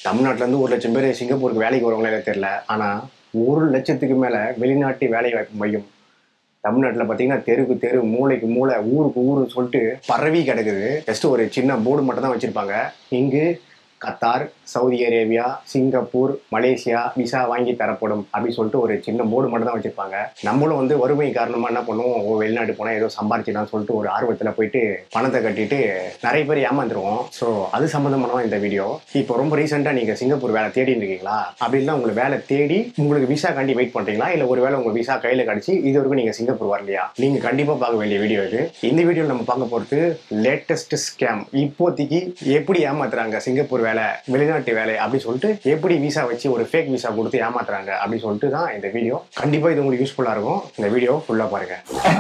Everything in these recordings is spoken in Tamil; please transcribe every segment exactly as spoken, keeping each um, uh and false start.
தமிழ்நாட்டிலேருந்து ஒரு லட்சம் பேர் சிங்கப்பூருக்கு வேலைக்கு வரவங்களே தெரியல. ஆனால் ஒரு லட்சத்துக்கு மேலே வெளிநாட்டு வேலை வாய்ப்பு மையம் தமிழ்நாட்டில் பார்த்தீங்கன்னா தெருக்கு தெரு மூளைக்கு மூளை ஊருக்கு ஊருன்னு சொல்லிட்டு பரவி கிடக்குது. ஜஸ்ட் ஒரு சின்ன போர்டு மட்டும் தான் வச்சுருப்பாங்க. இங்கு Qatar, Saudi Arabia, Singapore, Malaysia visa வாங்கி தரப்படும் அப்படின்னு சொல்லிட்டு ஒரு சின்ன போர்டு மட்டும் தான் வச்சிருப்பாங்க. நம்மளும் வந்து வறுமை காரணமா என்ன பண்ணுவோம், வெளிநாட்டு போனால் ஏதோ சம்பாரிச்சிடலாம் சொல்லிட்டு ஒரு ஆர்வத்தில் போயிட்டு பணத்தை கட்டிட்டு நிறைய பேர் ஏமாந்துருவோம். ஸோ அது சம்மந்தமான இந்த வீடியோ. இப்போ ரொம்ப ரீசெண்டாக நீங்கள் சிங்கப்பூர் வேலை தேடிட்டு இருக்கீங்களா? அப்படின்னா உங்களுக்கு வேலை தேடி உங்களுக்கு விசா காண்டி வெயிட் பண்ணுறீங்களா? இல்லை ஒரு வேலை உங்கள் விசா கையில் கிடச்சி இது வரைக்கும் நீங்கள் சிங்கப்பூர் வரலையா? நீங்கள் கண்டிப்பாக பார்க்க வேண்டிய வீடியோ இது. இந்த வீடியோவில் நம்ம பார்க்க போகிறது லேட்டஸ்ட் ஸ்கேம். இப்போதைக்கு எப்படி ஏமாத்துறாங்க சிங்கப்பூர் வேலை, வெளிநாட்டு வேலை அப்படின்னு சொல்லிட்டு எப்படி விசா வச்சு ஒரு ஃபேக் விசா கொடுத்து ஏமாத்துறாங்க அப்படின்னு சொல்லிட்டு தான் இந்த வீடியோ. கண்டிப்பா இது உங்களுக்கு யூஸ்ஃபுல்லா இருக்கும். இந்த வீடியோ ஃபுல்லா பாருங்க.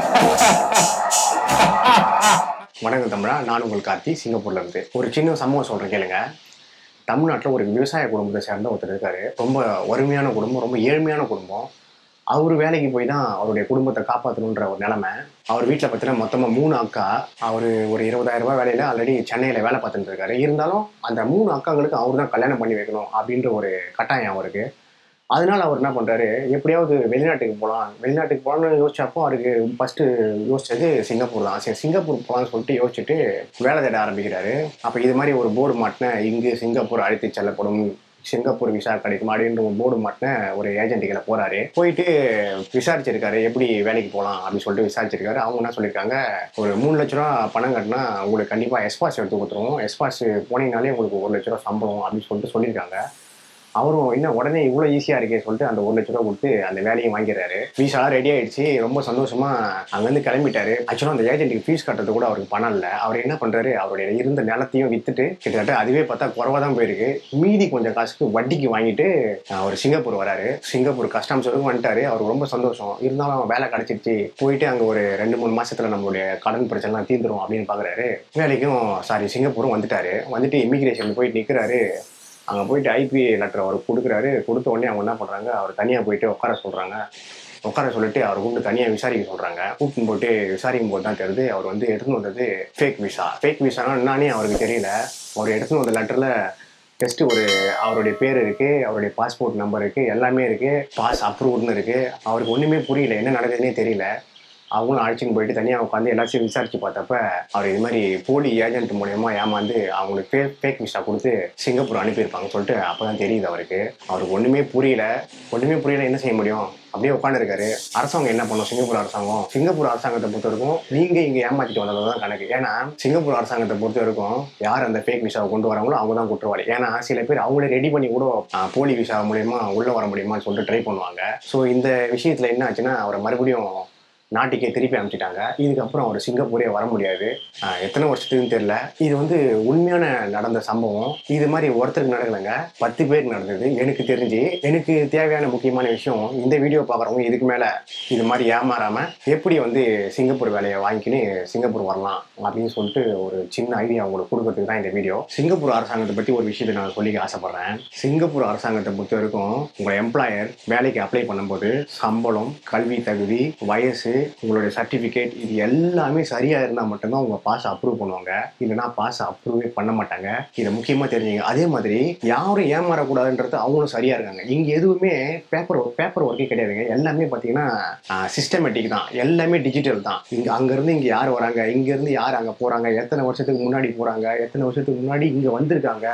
வணக்கம் தமிழா, நான் உங்கள் கார்த்தி, சிங்கப்பூர்ல இருந்து. ஒரு சின்ன சம்பவம் சொல்றேன் கேளுங்க. தமிழ்நாட்டில் ஒரு விவசாய குடும்பத்தை சேர்ந்த ஒருத்தர் இருக்காரு. ரொம்ப வறுமையான குடும்பம், ரொம்ப ஏழ்மையான குடும்பம். அவர் வேலைக்கு போய் தான் அவருடைய குடும்பத்தை காப்பாற்றணுன்ற ஒரு நிலைமை. அவர் வீட்டில் பார்த்தீங்கன்னா மொத்தமாக மூணு அக்கா. அவர் ஒரு இருபதாயிரம் ரூபாய் வேலையில் ஆல்ரெடி சென்னையில் வேலை பார்த்துட்டு இருக்காரு. இருந்தாலும் அந்த மூணு அக்காங்களுக்கு அவர் தான் கல்யாணம் பண்ணி வைக்கணும் அப்படின்ற ஒரு கட்டாயம் அவருக்கு. அதனால அவர் என்ன பண்ணுறாரு, எப்படியாவது வெளிநாட்டுக்கு போகலாம் வெளிநாட்டுக்கு போகலான்னு யோசிச்சப்போ அவருக்கு ஃபஸ்ட்டு யோசிச்சது சிங்கப்பூர் தான். சரி, சிங்கப்பூர் போகலான்னு சொல்லிட்டு யோசிச்சுட்டு வேலை தேட ஆரம்பிக்கிறாரு. அப்போ இது மாதிரி ஒரு போர்டு மாட்டின, இங்கு சிங்கப்பூர் அழைத்து செல்லப்படும், சிங்கப்பூர் விசா கிடைக்கும் அப்படின்ற ஒரு போர்டு மாட்டின ஒரு ஏஜென்ட்டுகளை போறாரு. போயிட்டு விசாரிச்சிருக்காரு எப்படி வேலைக்கு போகலாம் அப்படின்னு சொல்லிட்டு விசாரிச்சிருக்காரு. அவங்க என்ன சொல்லியிருக்காங்க, ஒரு மூணு லட்ச ரூபா பணம் கட்டினா உங்களுக்கு கண்டிப்பாக எஸ்பாஸ் எடுத்து கொடுத்துருவோம், எஸ்பாஸ் போனீங்கனாலே உங்களுக்கு ஒரு லட்ச ரூபா சம்பளம் அப்படின்னு சொல்லிட்டு சொல்லியிருக்காங்க. அவரும் இன்னும் உடனே இவ்வளோ ஈஸியாக இருக்கே சொல்லிட்டு அந்த ஒரு லட்ச ரூபா கொடுத்து அந்த வேலையும் வாங்கிடுறாரு. ஃபீஸெல்லாம் ரெடி ஆயிடுச்சு. ரொம்ப சந்தோஷமா அங்கேருந்து கிளம்பிட்டாரு. ஆக்சுவலாக அந்த ஏஜென்ட்டுக்கு ஃபீஸ் கட்டுறது கூட அவருக்கு பணம் இல்லை. அவர் என்ன பண்ணுறாரு, அவருடைய இருந்த நிலத்தையும் வித்துட்டு கிட்டத்தட்ட அதுவே பார்த்தா குறவா தான் போயிருக்கு. மீதி கொஞ்சம் காசுக்கு வட்டிக்கு வாங்கிட்டு அவர் சிங்கப்பூர் வராரு. சிங்கப்பூர் கஸ்டம்ஸ் வரைக்கும் வந்துட்டாரு. அவருக்கு ரொம்ப சந்தோஷம். இருந்தாலும் வேலை கிடைச்சிருச்சு, போயிட்டு அங்கே ஒரு ரெண்டு மூணு மாசத்துல நம்மளுடைய கடன் பிரச்சனைலாம் தீர்ந்துரும் அப்படின்னு பார்க்குறாரு. வேலைக்கும் சாரி சிங்கப்பூரும் வந்துட்டாரு. வந்துட்டு இமிகிரேஷன் போயிட்டு நிற்கிறாரு. அங்கே போயிட்டு ஐபி லெட்டர் அவர் கொடுக்குறாரு. கொடுத்த உடனே அவங்க என்ன பண்ணுறாங்க, அவர் தனியாக போயிட்டு உட்கார சொல்கிறாங்க. உட்கார சொல்லிட்டு அவர் கூப்பிட்டு தனியாக விசாரிக்க சொல்கிறாங்க. கூப்பிட்டு போட்டு விசாரிக்கும் போது தான் தெரியுது அவர் வந்து எடுத்துன்னு வந்தது ஃபேக் விசா. ஃபேக் விசானா என்னன்னே அவருக்கு தெரியல. அவர் எடுத்துன்னு வந்த லெட்டரில் ஜஸ்ட்டு ஒரு அவருடைய பேர் இருக்குது, அவருடைய பாஸ்போர்ட் நம்பர் இருக்குது, எல்லாமே இருக்குது, பாஸ் அப்ரூவ்டுன்னு இருக்குது. அவருக்கு ஒன்றுமே புரியல, என்ன நடக்குதுன்னே தெரியல. அவங்களும் அழைச்சின்னு போயிட்டு தனியாக உட்காந்து எல்லாத்தையும் விசாரிச்சு பார்த்தப்ப அவர் இது மாதிரி போலி ஏஜென்ட் மூலயமா ஏமாந்து அவங்களுக்கு ஃபேக் ஃபேக் விசா கொடுத்து சிங்கப்பூர் அனுப்பியிருப்பாங்கன்னு சொல்லிட்டு அப்போ தான் தெரியுது அவருக்கு. அவருக்கு ஒன்றுமே புரியல. ஒன்றுமே புரியல என்ன செய்ய முடியும், அப்படியே உட்காந்துருக்காரு. அரசாங்கம் என்ன பண்ணும், சிங்கப்பூர் அரசாங்கம் சிங்கப்பூர் அரசாங்கத்தை பொறுத்த வரைக்கும் நீங்கள் இங்கே ஏமாற்றிட்டு வந்தது தான் கணக்கு. ஏன்னா சிங்கப்பூர் அரசாங்கத்தை பொறுத்த வரைக்கும் யார் அந்த ஃபேக் விசாவை கொண்டு வராங்களோ அவங்க தான் குற்றவாளி. ஏன்னா சில பேர் அவங்களே ரெடி பண்ணி கூட போலி விசா மூலயமா உள்ளே வர முடியுமான்னு சொல்லிட்டு ட்ரை பண்ணுவாங்க. ஸோ இந்த விஷயத்தில் என்ன ஆச்சுன்னா அவரை மறுபடியும் நாட்டுக்கே திருப்பி அனுப்பிச்சிட்டாங்க. இதுக்கப்புறம் அவர் சிங்கப்பூரே வர முடியாது. எத்தனை வருஷத்துக்குன்னு தெரியல. இது வந்து உண்மையான நடந்த சம்பவம். இது மாதிரி ஒருத்தருக்கு நடக்கலைங்க, பத்து பேருக்கு நடந்தது. எனக்கு தெரிஞ்சு எனக்கு தேவையான முக்கியமான விஷயம், இந்த வீடியோ பார்க்குறவங்க இதுக்கு மேலே இது மாதிரி ஏமாறாமல் எப்படி வந்து சிங்கப்பூர் வேலையை வாங்கிக்கின்னு சிங்கப்பூர் வரலாம் அப்படின்னு சொல்லிட்டு ஒரு சின்ன ஐடியா உங்களுக்கு கொடுக்கறதுக்கு தான் இந்த வீடியோ. சிங்கப்பூர் அரசாங்கத்தை பற்றி ஒரு விஷயத்தை நான் சொல்லிக்க ஆசைப்பட்றேன். சிங்கப்பூர் அரசாங்கத்தை பொறுத்த வரைக்கும் உங்கள் எம்ப்ளாயர் வேலைக்கு அப்ளை பண்ணும்போது சம்பளம், கல்வி தகுதி, வயசு, உங்களுடைய சர்டிஃபிகேட் இது எல்லாமே சரியா இருந்தால் மட்டும்தான் உங்க பாஸ் அப்ரூவ் பண்ணுவாங்க. இல்லைன்னா பாஸ் அப்ரூவே பண்ண மாட்டாங்க. இதை முக்கியமா தெரிஞ்சுங்க. அதே மாதிரி யாரும் ஏமாறக்கூடாதுன்றது அவங்களும் சரியா இருக்காங்க. இங்க எதுவுமே பேப்பர் பேப்பர் ஒர்க்கே கிடையாதுங்க. எல்லாமே பார்த்தீங்கன்னா சிஸ்டமேட்டிக் தான், எல்லாமே டிஜிட்டல் தான். இங்க அங்கிருந்து இங்க யார் வராங்க, இங்க இருந்து யார் அங்கே போறாங்க, எத்தனை வருஷத்துக்கு முன்னாடி போறாங்க, எத்தனை வருஷத்துக்கு முன்னாடி இங்க வந்திருக்காங்க,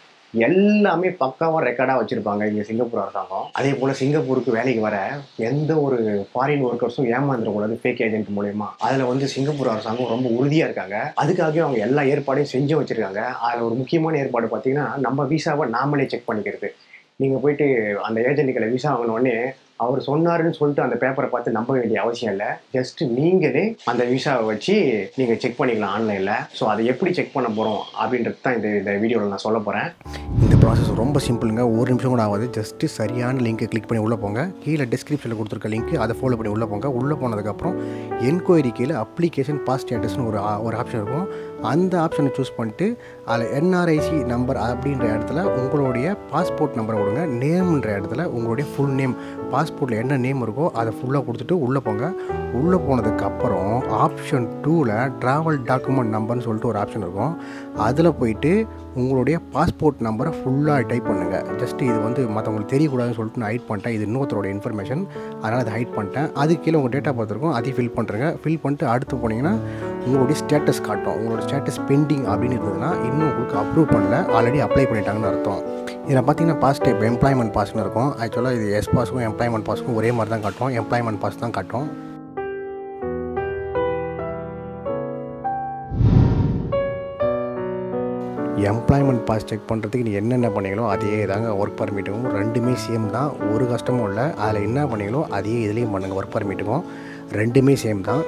எல்லாமே பக்காவாக ரெக்கார்டாக வச்சுருப்பாங்க இங்கே சிங்கப்பூர் அரசாங்கம். அதே போல் சிங்கப்பூருக்கு வேலைக்கு வர எந்த ஒரு ஃபாரின் ஒர்க்கர்ஸும் ஏமாந்துடக்கூடாது ஃபேக் ஏஜென்ட் மூலயமா. அதில் வந்து சிங்கப்பூர் அரசாங்கம் ரொம்ப உறுதியாக இருக்காங்க. அதுக்காகவே அவங்க எல்லா ஏற்பாடையும் செஞ்சு வச்சுருக்காங்க. அதில் ஒரு முக்கியமான ஏற்பாடு பார்த்தீங்கன்னா நம்ம விசாவை நாமளே செக் பண்ணிக்கிறது. நீங்கள் போயிட்டு அந்த ஏஜென்ட்டுகளை விசா வாங்கினோடனே அவர் சொன்னாருன்னு சொல்லிட்டு அந்த பேப்பரை பார்த்து நம்ப வேண்டிய அவசியம் இல்லை. ஜஸ்ட் நீங்களே அந்த விசாவை வச்சு நீங்கள் செக் பண்ணிக்கலாம் ஆன்லைனில். ஸோ அதை எப்படி செக் பண்ண போகிறோம் அப்படின்றது தான் இந்த இந்த வீடியோவில் நான் சொல்ல போகிறேன். இந்த ப்ராசஸ் ரொம்ப சிம்பிளுங்க, ஒரு நிமிஷம் கூட ஆகாது. ஜஸ்ட்டு சரியான லிங்க்கை கிளிக் பண்ணி உள்ளே போங்க. கீழே டிஸ்கிரிப்ஷனில் கொடுத்துருக்க லிங்க் அதை ஃபாலோ பண்ணி உள்ளே போங்க. உள்ளே போனதுக்கப்புறம் என்கொயரி கீழே அப்ளிகேஷன் பாஸ் ஸ்டேட்டஸ்னு ஒரு ஒரு ஆப்ஷன் இருக்கும். அந்த ஆப்ஷனை சூஸ் பண்ணிட்டு அதில் என்ஆர்ஐசி நம்பர் அப்படின்ற இடத்துல உங்களுடைய பாஸ்போர்ட் நம்பரை கொடுங்க. நேம்ன்ற இடத்துல உங்களுடைய ஃபுல் நேம், பாஸ் பாஸ்போர்ட்டில் என்ன நேம் இருக்கோ அதை ஃபுல்லாக கொடுத்துட்டு உள்ளே போங்க. உள்ளே போனதுக்கப்புறம் ஆப்ஷன் டூவில் ட்ராவல் டாக்குமெண்ட் நம்பர்னு சொல்லிட்டு ஒரு ஆப்ஷன் இருக்கும். அதில் போயிட்டு உங்களுடைய பாஸ்போர்ட் நம்பரை ஃபுல்லாக டைப் பண்ணுங்கள். ஜஸ்ட் இது வந்து மற்றவங்களுக்கு தெரியக்கூடாதுன்னு சொல்லிட்டு நான் ஹைட் பண்ணிட்டேன். இது இன்னொருத்தரோட இன்ஃபர்மேஷன், அதனால் அதை ஹைட் பண்ணிட்டேன். அது கீழே உங்கள் டேட்டா பார்த்து இருக்கும், அதையும் ஃபில் பண்ணுறேங்க. ஃபில் பண்ணிட்டு அடுத்து போனீங்கன்னா உங்களுடைய ஸ்டேட்டஸ் காட்டும். உங்களோட ஸ்டேட்டஸ் பெண்டிங் அப்படின்னு இருந்ததுன்னா இன்னும் உங்களுக்கு அப்ரூவ் பண்ணல, ஆல்ரெடி அப்ளை பண்ணிட்டாங்கன்னு அர்த்தம். இதில் பார்த்தீங்கன்னா பாஸ் டைப் எம்ப்ளாய்மெண்ட் பாஸ்னு இருக்கும். ஆக்சுவலாக இது எஸ் பாஸுக்கும் எம்ப்ளாய்மெண்ட் பாஸுக்கும் ஒரே மாதிரி தான் காட்டும். எம்ப்ளாய்மெண்ட் பாஸ் தான் காட்டும். எம்ப்ளாய்மெண்ட் பாஸ் செக் பண்ணுறதுக்கு நீ என்னென்ன பண்ணீங்களோ அதே தாங்க ஒர்க் பர்மிட்டுக்கும் ரெண்டுமே சேம் தான். ஒரு கஷ்டமும் இல்லை. அதில் என்ன பண்ணீங்களோ அதே இதுலேயும் பண்ணுங்கள். ஒர்க் பர்மிட்டுக்கும் ரெண்டுமே சேம் தான்.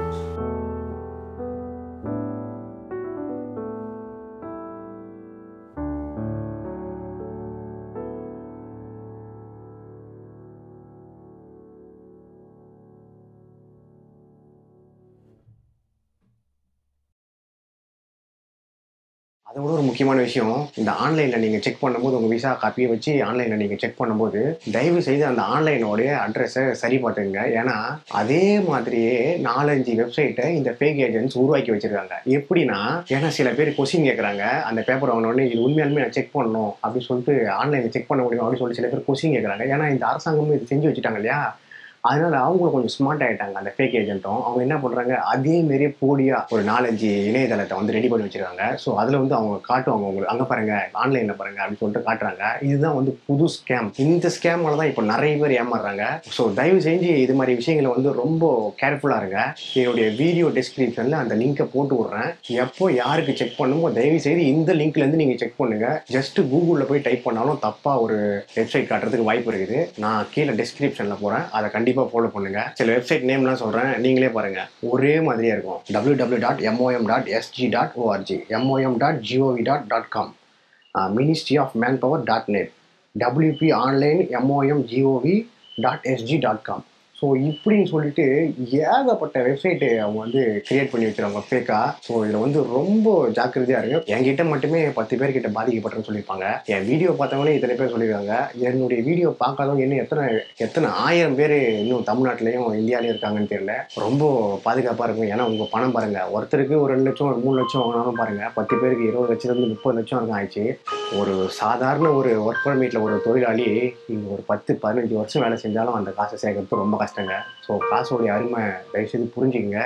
அதை விட ஒரு முக்கியமான விஷயம், இந்த ஆன்லைனில் நீங்கள் செக் பண்ணும்போது உங்கள் விசா காப்பியை வச்சு ஆன்லைனில் நீங்கள் செக் பண்ணும்போது தயவு செய்து அந்த ஆன்லைனோடைய அட்ரஸை சரி பார்த்துங்க. ஏன்னா அதே மாதிரியே நாலஞ்சு வெப்சைட்டை இந்த ஃபேக் ஏஜென்ட்ஸ் உருவாக்கி வச்சிருக்காங்க. எப்படின்னா, ஏன்னா சில பேர் கொஸ்டின் கேட்குறாங்க, அந்த பேப்பர் வாங்கினோடனே இது உண்மையாலுமே நான் செக் பண்ணணும் அப்படின்னு சொல்லிட்டு ஆன்லைனில் செக் பண்ண முடியும் அப்படின்னு சொல்லி சில பேர் கொஸ்டின் கேட்குறாங்க. ஏன்னா இந்த அரசாங்கமும் இது செஞ்சு வச்சுட்டாங்க இல்லையா, அதனால அவங்களும் கொஞ்சம் ஸ்மார்ட் ஆகிட்டாங்க. அந்த ஃபேக் ஏஜென்ட்டும் அவங்க என்ன பண்ணுறாங்க, அதே மாரியே போடியா ஒரு நாலஞ்சு இணையதளத்தை வந்து ரெடி பண்ணி வச்சிருக்காங்க. ஸோ அதில் வந்து அவங்க காட்டுவாங்க, உங்களுக்கு அங்கே பாருங்க, ஆன்லைனில் பாருங்க அப்படின்னு சொல்லிட்டு காட்டுறாங்க. இதுதான் வந்து புது ஸ்கேம். இந்த ஸ்கேமால தான் இப்போ நிறைய பேர் ஏமாறுறாங்க. ஸோ தயவு செஞ்சு இது மாதிரி விஷயங்களை வந்து ரொம்ப கேர்ஃபுல்லாக இருங்க. என்னுடைய வீடியோ டிஸ்கிரிப்ஷனில் அந்த லிங்கை போட்டு விட்றேன். எப்போ யாருக்கு செக் பண்ணுமோ தயவு செய்து இந்த லிங்க்லேருந்து நீங்கள் செக் பண்ணுங்க. ஜஸ்ட் கூகுளில் போய் டைப் பண்ணாலும் தப்பாக ஒரு வெப்சைட் காட்டுறதுக்கு வாய்ப்பு இருக்குது. நான் கீழே டிஸ்கிரிப்ஷனில் போகிறேன், அதை கண்டிப்பாக ஃபாலோ பண்ணுங்க. சில வெப்சைட் நேம்லாம் சொல்றேன், நீங்களே பாருங்க, ஒரே மாதிரியே இருக்கும். W W W dot M O M dot S G dot O R G, M O M dot G O V dot com, ministry of man power dot net, W P online M O M G O V dot S G dot com. So இப்படின்னு சொல்லிட்டு ஏகப்பட்ட வெப்சைட்டு அவங்க வந்து கிரியேட் பண்ணி வச்சுருவாங்க ஃபேக்கா. ஸோ இதில் வந்து ரொம்ப ஜாக்கிரதையாக இருக்கு. என்கிட்ட மட்டுமே பத்து பேர்கிட்ட பாதிக்கப்பட்டேன்னு சொல்லியிருப்பாங்க. என் வீடியோ பார்த்தவங்களே இத்தனை பேர் சொல்லியிருக்காங்க. என்னுடைய வீடியோ பார்க்காதவங்க இன்னும் எத்தனை எத்தனை ஆயிரம் பேர் இன்னும் தமிழ்நாட்டிலையும் இந்தியாவிலையும் இருக்காங்கன்னு தெரியல. ரொம்ப பாதுகாப்பாக இருக்கும். ஏன்னா உங்கள் பணம் பாருங்கள், ஒருத்தருக்கு ஒரு ரெண்டு லட்சம் ஒரு மூணு லட்சம் வாங்கினாலும் பாருங்கள், பத்து பேருக்கு இருபது லட்சத்துலேருந்து முப்பது லட்சம் இருக்கும் ஆயிடுச்சு. ஒரு சாதாரண ஒரு ஒர்க் பர்மிட்டில் ஒரு தொழிலாளி இங்கே ஒரு பத்து பதினஞ்சு வருஷம் வேலை செஞ்சாலும் அந்த காசை சேர்க்கறது ரொம்ப கஷ்டங்க. ஸோ காசோடைய அருமை தயவுசெய்து புரிஞ்சுக்கங்க.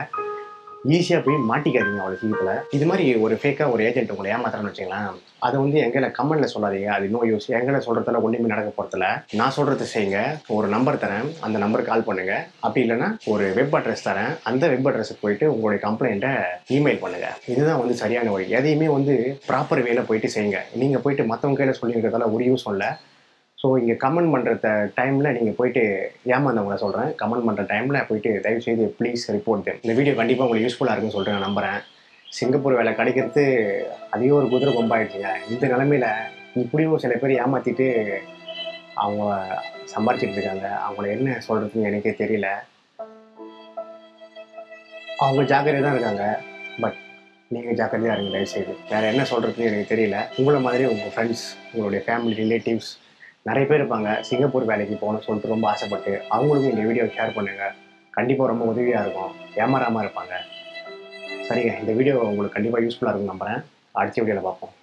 ஈஸியாக போய் மாட்டிக்காதீங்க அவ்வளோ சீக்கிரத்தில். இது மாதிரி ஒரு ஃபேக்காக ஒரு ஏஜென்ட் உங்களை ஏமாத்துறேன்னு வச்சுக்கலாம், அதை வந்து எங்களை கமெண்ட்டில் சொல்லாதீங்க. அது இன்னும் யூஸ். எங்களை சொல்கிறதுல ஒன்றுமே நடக்க போகிறதில்ல. நான் சொல்கிறது செய்யுங்க. ஒரு நம்பர் தரேன், அந்த நம்பருக்கு கால் பண்ணுங்கள். அப்படி இல்லைன்னா ஒரு வெப் அட்ரஸ் தரேன், அந்த வெப் அட்ரஸுக்கு போயிட்டு உங்களுடைய கம்ப்ளைண்ட்டை இமெயில் பண்ணுங்கள். இதுதான் வந்து சரியான வழி. எதையுமே வந்து ப்ராப்பர் வேல போயிட்டு செய்யுங்க. நீங்கள் போயிட்டு மற்றவங்க கையில் சொல்லியிருக்கிறதால ஒரு யூஸ் இல்லை. ஸோ இங்கே கமெண்ட் பண்ணுற டைமில் நீங்கள் போயிட்டு ஏமாந்தவங்களை சொல்கிறேன், கமெண்ட் பண்ணுற டைமில் போயிட்டு தயவுசெய்து ப்ளீஸ் ரிப்போர்ட் தேம். இந்த வீடியோ கண்டிப்பாக உங்களுக்கு யூஸ்ஃபுல்லாக இருக்குன்னு சொல்லிட்டு நான் நம்புகிறேன். சிங்கப்பூர் வேலை கிடைக்கிறது அதே ஒரு குதிரை கொம்பாயிடுச்சுங்க. இந்த நிலமையில் இப்படியும் சில பேர் ஏமாற்றிட்டு அவங்க சம்பாரிச்சிட்டு இருக்காங்க. அவங்கள என்ன சொல்கிறதுன்னு எனக்கே தெரியல. அவங்க ஜாக்கிரதையாக தான் இருக்காங்க. பட் நீங்கள் ஜாக்கிரதையாக இருங்க தயவுசெய்து. வேறு என்ன சொல்கிறதுன்னு எனக்கு தெரியல. உங்களை மாதிரி உங்கள் ஃப்ரெண்ட்ஸ், உங்களுடைய ஃபேமிலி ரிலேட்டிவ்ஸ் நிறைய பேர் இருப்பாங்க சிங்கப்பூர் வேலைக்கு போகணும்னு சொல்லிட்டு ரொம்ப ஆசைப்பட்டு, அவங்களுக்கும் இந்த வீடியோ ஷேர் பண்ணுங்கள். கண்டிப்பாக ரொம்ப உதவியாக இருக்கும். ஏமாறாமல் இருப்பாங்க. சரிங்க, இந்த வீடியோ உங்களுக்கு கண்டிப்பாக யூஸ்ஃபுல்லாக இருக்கும்னு நம்புகிறேன். அடுத்த வீடியோவில் பார்ப்போம்.